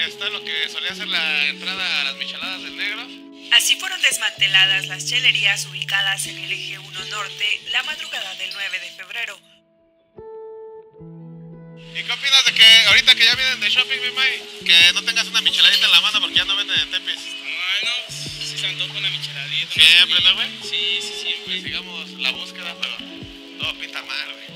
está lo que solía ser la entrada a las micheladas del Negro. Así fueron desmanteladas las chelerías ubicadas en el eje 1 norte la madrugada del 9 de febrero. ¿Y qué opinas de que ahorita que ya vienen de shopping, mi May, que no tengas una micheladita en la mano porque ya no venden en Tepis? Ay, no, sí se antoja una micheladita. Siempre, ¿no, güey? Sí, siempre. Sigamos la búsqueda, pero todo pinta mal, güey.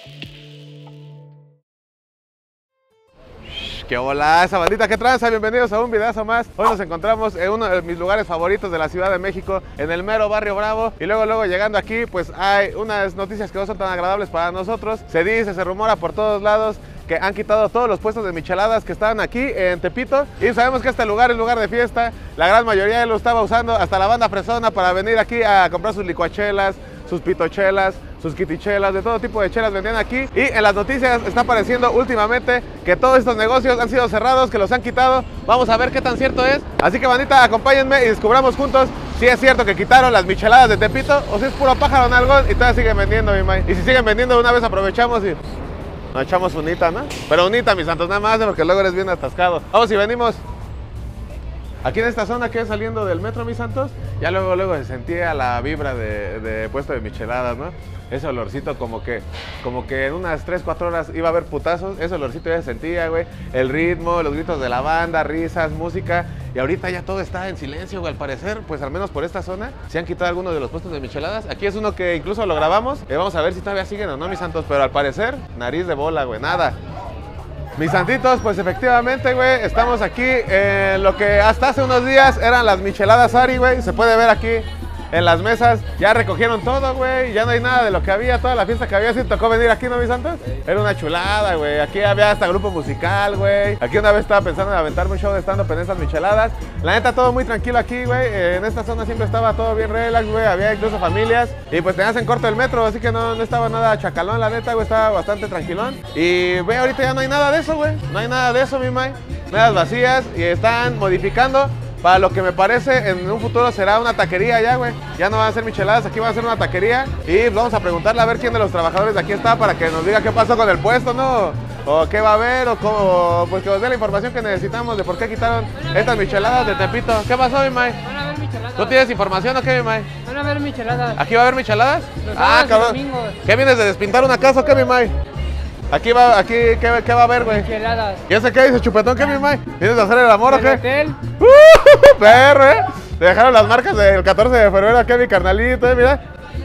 ¡Qué hola, esa bandita que tranza! Bienvenidos a un videazo más. Hoy nos encontramos en uno de mis lugares favoritos de la Ciudad de México, en el mero barrio Bravo. Y luego llegando aquí, pues hay unas noticias que no son tan agradables para nosotros. Se dice, se rumora por todos lados que han quitado todos los puestos de micheladas que estaban aquí en Tepito. Y sabemos que este lugar es lugar de fiesta. La gran mayoría lo estaba usando hasta la banda fresona para venir aquí a comprar sus licuachelas, sus pitochelas, sus kitichelas, de todo tipo de chelas vendían aquí. Y en las noticias está apareciendo últimamente que todos estos negocios han sido cerrados, que los han quitado. Vamos a ver qué tan cierto es. Así que, bandita, acompáñenme y descubramos juntos si es cierto que quitaron las micheladas de Tepito o si es puro pájaro nalgón y todavía siguen vendiendo, mi may. Y si siguen vendiendo, de una vez aprovechamos y nos echamos unita, ¿no? Pero unita, mis santos, nada más, porque luego eres bien atascado. Vamos y venimos. Aquí en esta zona que es saliendo del metro, mis santos, ya luego se sentía la vibra de puesto de micheladas, ¿no? Ese olorcito como que en unas 3-4 horas iba a haber putazos, ese olorcito ya se sentía, güey. El ritmo, los gritos de la banda, risas, música. Y ahorita ya todo está en silencio, güey, al parecer, pues al menos por esta zona, se han quitado algunos de los puestos de micheladas. Aquí es uno que incluso lo grabamos, vamos a ver si todavía siguen o no, mis santos, pero al parecer, nariz de bola, güey, nada. Mis santitos, pues efectivamente, güey, estamos aquí en lo que hasta hace unos días eran las micheladas Ari, güey. Se puede ver aquí en las mesas, ya recogieron todo, güey, ya no hay nada de lo que había, toda la fiesta que había, sí tocó venir aquí, ¿no, mis santos? Era una chulada, güey, aquí había hasta grupo musical, güey. Aquí una vez estaba pensando en aventarme un show de stand-up en estas micheladas. La neta, todo muy tranquilo aquí, güey, en esta zona siempre estaba todo bien relax, güey, había incluso familias. Y pues tenías en corto el metro, así que no estaba nada chacalón, la neta, güey, estaba bastante tranquilón. Y, güey, ahorita ya no hay nada de eso, güey, no hay nada de eso, mi may. Mesas vacías y están modificando para lo que me parece en un futuro será una taquería ya, güey. Ya no van a ser micheladas, aquí va a ser una taquería. Y vamos a preguntarle a ver quién de los trabajadores de aquí está para que nos diga qué pasó con el puesto, ¿no? O qué va a haber, o cómo, pues que nos dé la información que necesitamos de por qué quitaron estas micheladas de Tepito. ¿Qué pasó, mi may? Van a haber micheladas. ¿Tú tienes información o qué, mi may? Van a haber micheladas. ¿Aquí va a haber micheladas? Los sábados y cabrón. domingos. ¿Qué vienes de despintar una casa o qué, mi may? ¿qué va a haber, güey? Micheladas. ¿Y ese qué dice, chupetón? ¿Qué, mi may? ¿Vienes a hacer el amor o qué? Hotel. Perro, Te dejaron las marcas del 14 de febrero acá, mi carnalito, mira.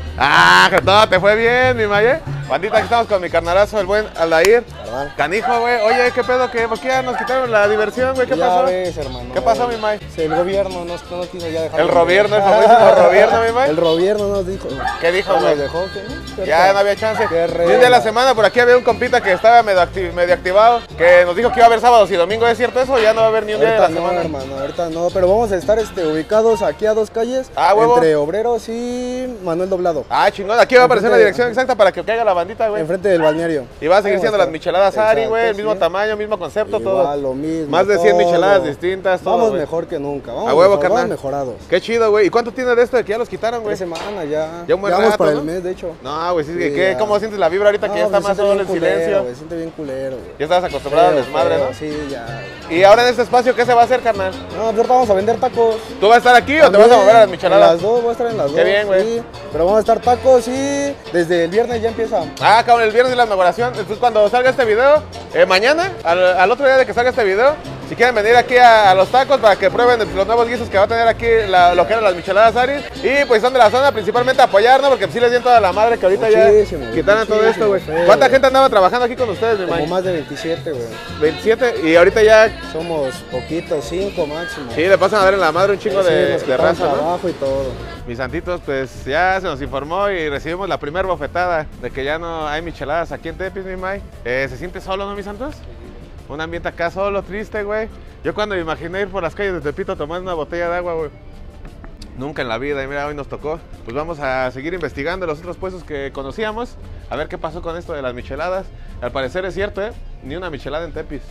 Ah, no, te fue bien, mi may, Bandita, aquí estamos con mi carnalazo, el buen Aldair. Canijo, güey. Oye, ¿qué pedo? ¿Por qué ya nos quitaron la diversión, güey? ¿Qué pasó? Ves, hermano. ¿Qué pasó, mi may? El gobierno no quiso ya dejar. El gobierno, el famosísimo gobierno, mi may. El gobierno nos dijo. ¿Qué dijo, Nos güey? dejó que Ya no había chance. Qué Y un día de la semana por aquí había un compita que estaba medio activado, que nos dijo que iba a haber sábados y domingos. ¿Es cierto eso? Ya no va a haber ni un día de la no, semana. hermano, ahorita no, pero vamos a estar ubicados aquí a 2 calles. Huevo. Entre Obreros y Manuel Doblado. Chingón. Aquí va a aparecer la dirección exacta para que caiga la bandita, güey. Enfrente del balneario. Y va a seguir siendo las micheladas Ari, güey, el Exacto, mismo sí. tamaño, mismo concepto, Igual, todo. lo mismo. Más de 100 todo. micheladas distintas, todo. Vamos güey. mejor que nunca. Vamos A huevo, mejor, carnal. vamos mejorados. Qué chido, güey. ¿Y cuánto tiene de esto de que ya los quitaron, güey? 3 semanas ya. Ya un buen Vamos rato, para ¿no? el mes, de hecho. No, güey, sí, Sí, ¿qué? ya. ¿Cómo sientes la vibra ahorita que ya está más solo el silencio? Se siente bien culero, güey. Ya estabas acostumbrado al desmadre, ¿no? Sí, ya. Y ahora en este espacio, ¿qué se va a hacer, carnal? No, ahorita vamos a vender tacos. ¿Tú vas a estar aquí o te vas a mover a las micheladas? En las dos, voy a estar en las dos. Qué bien, güey. Sí, pero vamos a estar tacos y desde el viernes ya empieza. Cabrón, el viernes es la inauguración. Entonces, cuando salga este video, mañana, al otro día de que salga este video, si quieren venir aquí a los tacos para que prueben los nuevos guisos que va a tener aquí lo que eran las micheladas Aris. Y pues son de la zona, principalmente apoyarnos, porque sí les dieron toda la madre que ahorita Muchísimo, ya quitaran todo esto, güey. muchísimo, ¿Cuánta feo. gente andaba trabajando aquí con ustedes, mi Como man? más de 27, güey. 27, y ahorita ya, Somos poquitos, 5 máximo. sí, le pasan a ver en la madre un chingo Sí, de nos quitaron raza, ¿no? trabajo y todo. Mis santitos, pues ya se nos informó y recibimos la primera bofetada de que ya no hay micheladas aquí en Tepis, mi May. ¿Se siente solo, no, mis santos? Un ambiente acá solo, triste, güey. Yo cuando me imaginé ir por las calles de Tepito tomando una botella de agua, güey. Nunca en la vida, y mira, hoy nos tocó. Pues vamos a seguir investigando los otros puestos que conocíamos, a ver qué pasó con esto de las micheladas. Al parecer es cierto, ni una michelada en Tepis.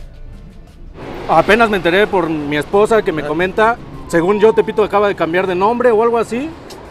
Apenas me enteré por mi esposa que me comenta, según yo Tepito acaba de cambiar de nombre o algo así,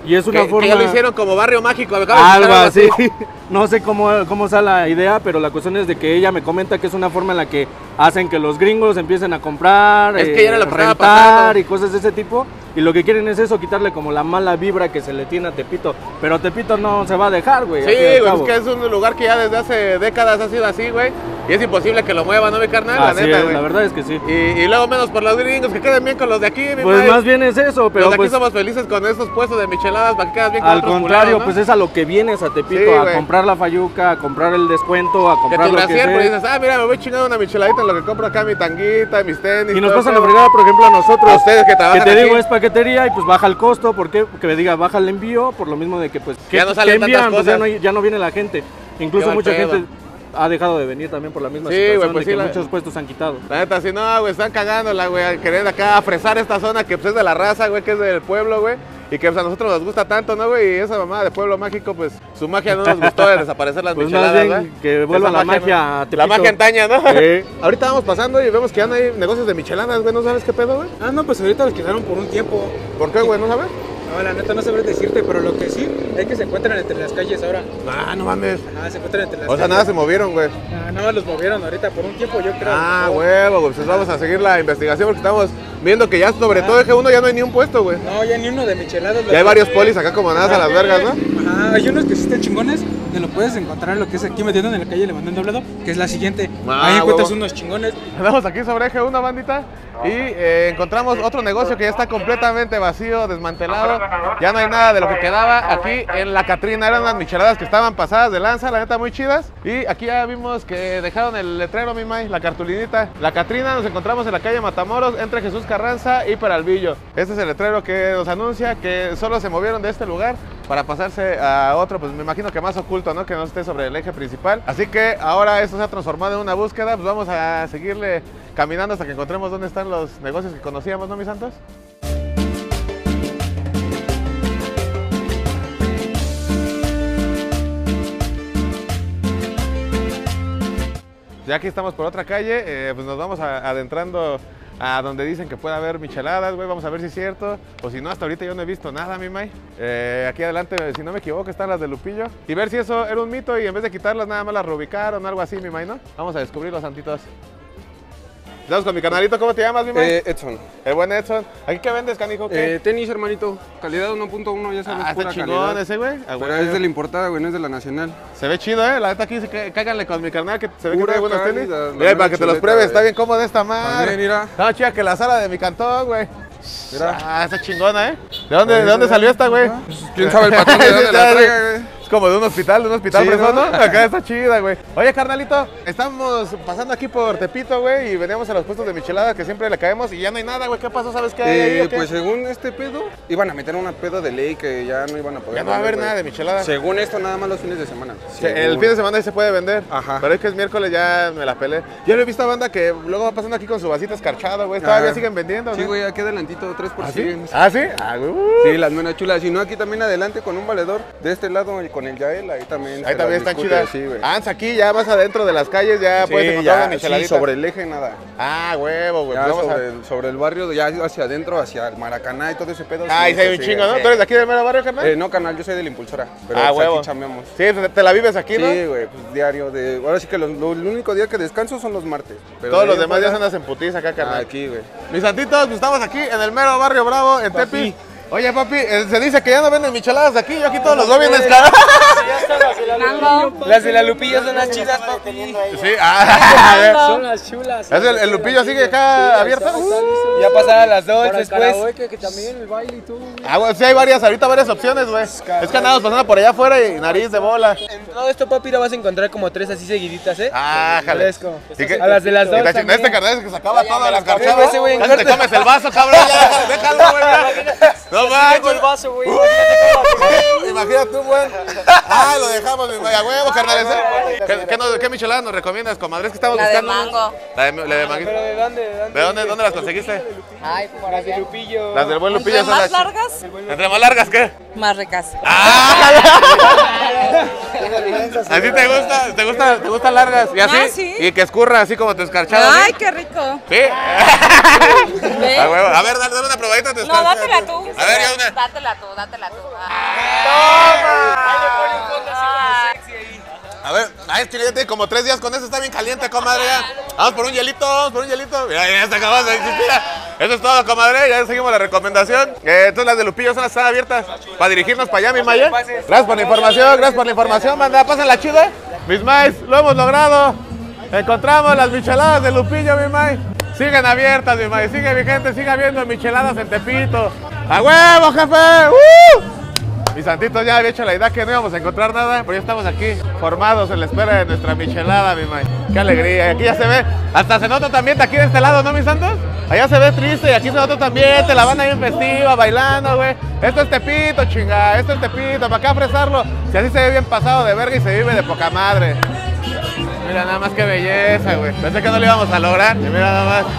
Y es una forma... Que ya lo hicieron como barrio mágico. Algo así. No sé cómo está la idea, pero la cuestión es de que ella me comenta que es una forma en la que hacen que los gringos empiecen a comprar, Es que ya era lo que estaba rentar pasando. y cosas de ese tipo. Y lo que quieren es eso, quitarle como la mala vibra que se le tiene a Tepito. Pero Tepito no se va a dejar, güey. Sí, al fin y al güey, es cabo. que es un lugar que ya desde hace décadas ha sido así, güey. Y es imposible que lo mueva, ¿no, mi carnal? Así La neta, es, güey. la verdad es que sí. Y luego menos por los gringos, que queden bien con los de aquí, mi Pues Mike. más bien es eso, pero Los de aquí pues somos felices con estos puestos de micheladas para que quedas bien con al otros contrario, culeros, ¿no? pues es a lo que vienes a Tepito, Sí, a güey. comprar la fayuca, a comprar el descuento, a Que comprar tu lo que brasier, sea. pues dices, mira, me voy chingando una micheladita en lo que compro acá, mi tanguita, mis tenis. Y nos todo pasan el a pedo. fregar, por ejemplo, a nosotros. A ustedes que trabajan te digo, aquí. es paquetería y pues baja el costo. ¿Por qué? Porque me diga, baja el envío, por lo mismo de que pues... Ya no salen tantas envían? Pues cosas. ya no viene la gente. Incluso Qué mal mucha pedo. gente ha dejado de venir también por la misma Sí, situación güey, pues de sí, que la- muchos puestos han quitado. La neta, si no, güey, están cagándola, güey, queriendo acá fresar esta zona que pues es de la raza, güey, que es del pueblo, güey. Y que pues, a nosotros nos gusta tanto, ¿no, güey? Y esa mamá de pueblo mágico, pues su magia no nos gustó de desaparecer las Pues más micheladas, bien ¿verdad? que vuelva Esa la magia ¿no? a La Tepito. magia antaña, ¿no? Sí. Ahorita vamos pasando y vemos que ya no hay negocios de micheladas, güey, ¿no sabes qué pedo, güey? Ah, no, pues ahorita los quitaron por un tiempo. ¿Por qué, güey? ¿No sabes? No, la neta no sabré decirte, pero lo que sí es que se encuentran entre las calles ahora. Ah, no mames. Ajá, se encuentran entre las O sea, calles. nada se movieron, güey. Ah, nada más los movieron ahorita por un tiempo, yo creo. Ah, No. huevo, güey, pues vamos a seguir la investigación porque estamos viendo que ya sobre todo eje 1 ya no hay ni un puesto, güey. No, ya ni uno de micheladas. Ya hay varios polis acá como nada a las vergas, ¿no? Ajá, hay unos que sí están chingones, que lo puedes encontrar lo que es aquí metiendo en la calle Le Mandé Doblado, que es la siguiente. Ah, Ahí encuentras huevo. unos chingones. Andamos aquí sobre eje 1, bandita, y encontramos otro negocio que ya está completamente vacío, desmantelado. Ya no hay nada de lo que quedaba aquí en La Catrina. Eran unas micheladas que estaban pasadas de lanza, la neta, muy chidas. Y aquí ya vimos que dejaron el letrero, mi May, la cartulinita. La Catrina, nos encontramos en la calle Matamoros, entre Jesús Carranza y Peralvillo. Este es el letrero que nos anuncia que solo se movieron de este lugar para pasarse a otro, pues me imagino que más oculto, ¿no? Que no esté sobre el eje principal. Así que ahora esto se ha transformado en una búsqueda, pues vamos a seguirle caminando hasta que encontremos dónde están los negocios que conocíamos, ¿no, mis santos? Ya aquí estamos por otra calle, pues nos vamos adentrando a donde dicen que puede haber micheladas, güey. Vamos a ver si es cierto. O si no, hasta ahorita yo no he visto nada, mi May. Aquí adelante, si no me equivoco, están las de Lupillo. Y ver si eso era un mito y en vez de quitarlas nada más las reubicaron o algo así, mi May, ¿no? Vamos a descubrirlo, santitos. Estamos con mi canalito, ¿cómo te llamas, mi May? Edson. El buen Edson. ¿Aquí qué vendes, canijo? ¿Qué? Tenis, hermanito. Calidad 1.1, ya sabes, Está pura chingón calidad. ese, güey. Ah, Pero güey. es de la importada, güey, no es de la nacional. Se ve chido, la neta aquí cáganle con mi carnal que se ve que Pura trae buenos calidad, tenis. la Mira, mera para que te los chuleta, pruebes, güey. está bien cómoda esta madre. También, mira. Está más chida que la sala de mi cantón, güey. Mira. Ah, está chingona, ¿eh? ¿De dónde salió esta, güey? ¿Quién sabe el patrón de dónde la traiga, güey? Es como de un hospital Sí, fresón, ¿no? ¿no? Acá está chida, güey. Oye, carnalito, estamos pasando aquí por Tepito, güey, y veníamos a los puestos de michelada que siempre le caemos y ya no hay nada, güey. ¿Qué pasó? ¿Sabes qué hay ahí o qué? Pues según este pedo, iban a meter una pedo de ley que ya no iban a poder. Ya no va a haber vender, nada de güey. michelada. Según esto, nada más los fines de semana. El Según. fin de semana ahí se puede vender. Ajá. Pero es que es miércoles, ya me la pelé. Yo lo he visto a banda que luego va pasando aquí con su vasito escarchado, güey. ¿Todavía Ajá. siguen vendiendo? Sí, ¿no? güey, aquí adelantito, 3 por ¿Ah, sí? 100. ¿Ah, sí? Ah, güey. Sí, las menas chulas. Si no, aquí también adelante con un valedor. De este lado y con el Yael, ahí también. Ahí se también las están discute, chidas. Sí, güey. Ah, aquí ya más adentro de las calles ya puedes Sí, encontrar una ya, sí, micheladita. sobre el eje nada. Ah, huevo, güey. Ya Pues vamos sobre el barrio, ya hacia adentro, hacia el Maracaná y todo ese pedo. Ah, ahí sí, se hay un sí, chingo, ¿no? sí. ¿Tú eres de aquí del mero barrio, carnal? No, canal, yo soy de la impulsora. Pero Ah, pues, huevo. aquí chambeamos. Sí, te la vives aquí, ¿no? Sí, güey, pues diario. Ahora sí que el único día que descanso son los martes. Pero Todos de los ahí en demás días fuera, andas en putiza acá, carnal. aquí, güey. Mis santitos, pues estamos aquí en el mero barrio Bravo, en Tepi. Oye, papi, se dice que ya no venden micheladas aquí. Yo aquí todos los veo bien descarados. Las de la Lupilla son las chidas, papi. Sí, ah, Son las chulas. ¿Es el Lupillo sigue acá abierto? Ya pasaron las dos Para el después. karaoke, que también el baile y todo. Ah, güey, sí hay ahorita varias opciones, güey. Es que andamos pasando por allá afuera y nariz de bola. En todo esto, papi, la vas a encontrar como 3 así seguiditas, ¿eh? Ah, jale. Fresco. ¿Y qué? A las de las ¿Y dos está también. Este carnal es que sacaba toda la Sí, carchada. ese güey en Casi te corto. comes el vaso, cabrón. Ya, déjalo, güey. No manches. el vaso, güey. Imagínate tú, güey. Ah, lo dejamos, mi a huevo, carnal. ¿Qué michelada nos recomiendas, comadre? Es que estamos La de buscando. mango. La de manguito. ¿Pero de dónde? ¿De dónde las conseguiste? Ay, por Las de allá. Lupillo. Las del buen Lupillo ¿Entre son más las. largas? ¿Entre más largas qué? Más ricas. ¿Así te gusta? ¿Te gustan largas? ¿Y así? Ah, sí. Y que escurra así como tu escarchado. Ay, ¿sí? qué rico. ¿Sí? ¿Ves? A huevo. A ver, dale una probadita. No, dátela tú. A ver, ya una. Dátela tú, dátela tú. A ver, ay, es que ya tiene como 3 días con eso, está bien caliente, comadre. Vamos por un hielito, vamos por un hielito. Mira, ya se acabó de existir. Eso es todo, comadre, ya seguimos la recomendación. Entonces las de Lupillo son las que están abiertas para dirigirnos para allá, mi Maya. Gracias por la información, manda, pásenla chida. Mis Mays, lo hemos logrado. Encontramos las micheladas de Lupillo, mi May. Siguen abiertas, mi May, sigue vigente, sigue habiendo micheladas en Tepito. ¡A huevo, jefe! Mis santitos, ya había hecho la idea que no íbamos a encontrar nada, pero ya estamos aquí, formados en la espera de nuestra michelada, mi May. ¡Qué alegría! Aquí ya se ve, hasta se nota también de aquí de este lado, ¿no, mis santos? Allá se ve triste y aquí se nota también, te la van ahí en festiva, bailando, güey. Esto es Tepito, chinga, esto es Tepito, para acá fresarlo. Si así se ve bien pasado de verga y se vive de poca madre. Mira nada más qué belleza, güey. Pensé que no lo íbamos a lograr y mira nada más.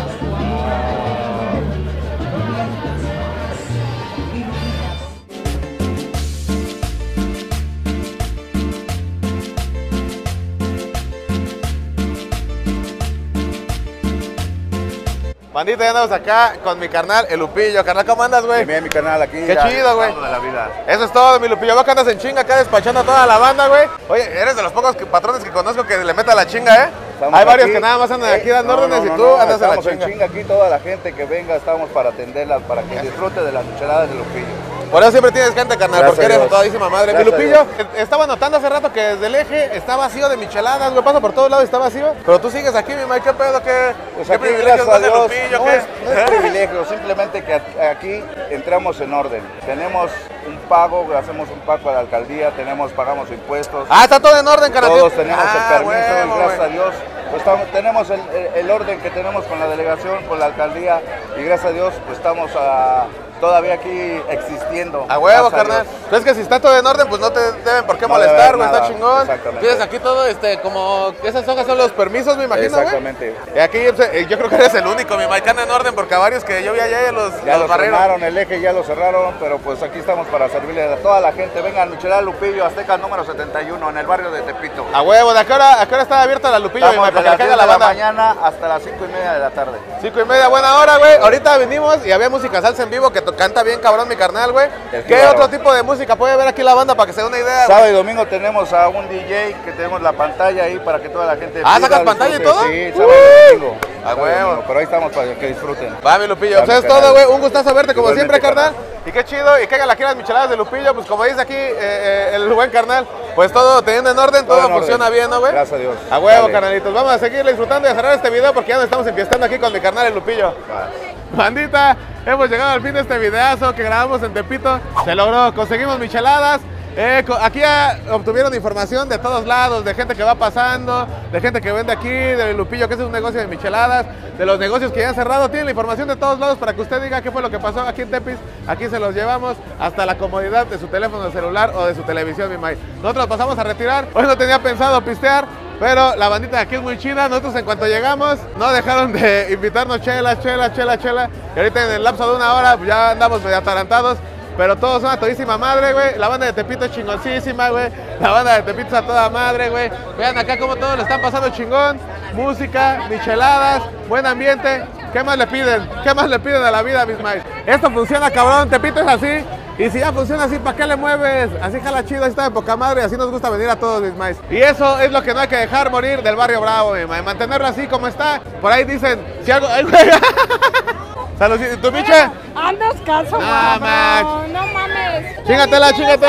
Bandita, ya andamos acá con mi carnal, el Lupillo. Carnal, ¿cómo andas, güey? Bien, mi canal aquí. Qué chido, güey. Eso es todo, mi Lupillo. Vos que andas en chinga acá despachando a toda la banda, güey. Oye, eres de los pocos patrones que conozco que le meta la chinga, ¿eh? Hay varios que nada más andan aquí dando órdenes y tú andas en la chinga. Estamos en chinga aquí, toda la gente que venga, estamos para atenderlas, para que disfrute de las micheladas de Lupillo. Por eso siempre tienes gente, carnal, Gracias porque eres todísima madre. Mi Lupillo, Dios. estaba notando hace rato que desde el eje está vacío de micheladas, güey. Paso por todos lados y está vacío. Pero tú sigues aquí, mi Mike, ¿qué pedo? ¿Qué, Pues qué aquí, privilegios gracias a de Dios, Lupillo? no ¿Qué? es privilegio, simplemente que aquí entramos en orden. Tenemos un pago, hacemos un pago a la alcaldía, pagamos impuestos. Ah, está todo en orden, carnal. Todos tenemos el permiso huevo, y gracias güey. a Dios pues tenemos el orden que tenemos con la delegación, con la alcaldía y gracias a Dios pues estamos todavía aquí existiendo. A huevo, gracias a carnal. Dios. Pues es que si está todo en orden, pues no te deben por qué No debe molestar, haber güey. Está nada. chingón. Exactamente. Tienes aquí todo, como esas hojas son los permisos, me imagino, güey. Exactamente. Y aquí yo creo que eres el único, mi Mike, anda en orden, porque a varios que yo vi allá ya los barreros. Cerraron el eje, ya lo cerraron, pero pues aquí estamos para servirle a toda la gente. Vengan, Michelada Lupillo, Azteca número 71, en el barrio de Tepito. A huevo, ¿de qué hora está abierta la Lupillo, mi Estamos Mike? de Para que las le caiga 10 de la la banda. mañana hasta las 5:30 de la tarde. 5:30, buena hora, güey. Ahorita vinimos y había música salsa en vivo que canta bien cabrón mi carnal, güey. ¿Qué claro. otro tipo de música puede ver aquí la banda para que se dé una idea, güey? Sábado y domingo tenemos a un DJ que tenemos la pantalla ahí para que toda la gente Ah, pida, ¿sacas pantalla y disfrute. todo? Sí, sábado y domingo. A Sábado y huevo. domingo, pero ahí estamos para que disfruten. Va, mi Lupillo, Va, pues es mi todo, canal. güey. Un gustazo verte como Igualmente, siempre, carnal. carnal. Y qué chido, y que hagan aquí las micheladas de Lupillo, pues como dice aquí el buen carnal, pues todo teniendo en orden, todo en funciona orden. bien, ¿no, güey? Gracias a Dios. A huevo, Dale. carnalitos. Vamos a seguirle disfrutando y a cerrar este video porque ya nos estamos enfiestando aquí con mi carnal, el Lupillo. Bandita, hemos llegado al fin de este videazo que grabamos en Tepito. Se logró, conseguimos micheladas. Aquí ya obtuvieron información de todos lados, de gente que va pasando, de gente que vende aquí, de Lupillo, que es un negocio de micheladas, de los negocios que ya han cerrado. Tienen la información de todos lados para que usted diga qué fue lo que pasó aquí en Tepis. Aquí se los llevamos hasta la comodidad de su teléfono celular o de su televisión, mi May. Nosotros pasamos a retirar. Hoy no tenía pensado pistear, pero la bandita de aquí es muy chida. Nosotros en cuanto llegamos no dejaron de invitarnos chela. Y ahorita en el lapso de una hora ya andamos medio atarantados. Pero todos son a todísima madre, güey. La banda de Tepito es chingoncísima, güey. La banda de Tepito es a toda madre, güey. Vean acá cómo todos le están pasando chingón. Música, micheladas, buen ambiente. ¿Qué más le piden? ¿Qué más le piden a la vida, mis maíz? Esto funciona, cabrón. Tepito es así. Y si ya funciona así, ¿para qué le mueves? Así jala chido, así está de poca madre. Así nos gusta venir a todos, mis maíz. Y eso es lo que no hay que dejar morir del barrio Bravo, mi maíz. Mantenerlo así como está. Por ahí dicen, si algo... ¡Ay, güey! Saludcita, ¿tu bicha? Andas caso, no mames. Chingatela.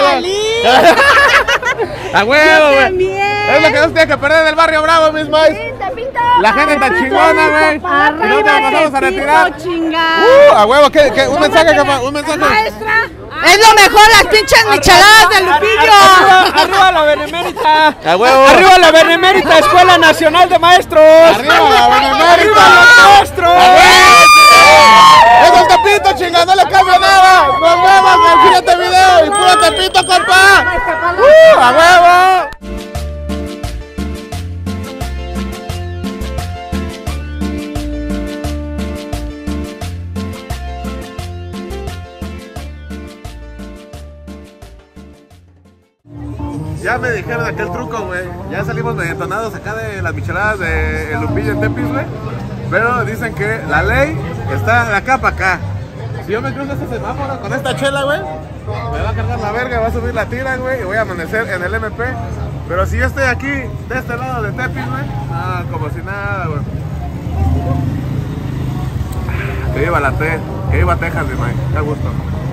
A huevo, güey. Es lo que no se tiene que perder del barrio Bravo, mis maíz. La gente está chingona, güey. Y no te pasamos a retirar. A huevo, ¿qué? Un mensaje, capaz, un mensaje. Maestra, es lo mejor las pinches micheladas de Lupillo. Arriba la Benemérita. A huevo. Arriba la Benemérita Escuela Nacional de Maestros. Arriba la Benemérita. Arriba los maestros. ¡Es el Tepito, chinga! ¡No le cambia nada! ¡Nos vemos en el siguiente video! ¡Y puro Tepito, compa! ¡A huevo! Ya me dijeron aquel truco, güey. Ya salimos medio entonados acá de las micheladas de El Lupillo en Tepis, güey. Pero dicen que la ley está de acá para acá. Si yo me cruzo este semáforo con esta chela, güey, me va a cargar la verga, va a subir la tira, güey, y voy a amanecer en el MP. Pero si yo estoy aquí, de este lado de Tepis, güey, como si nada, güey. Que viva la T, que viva Texas, mi güey, qué gusto.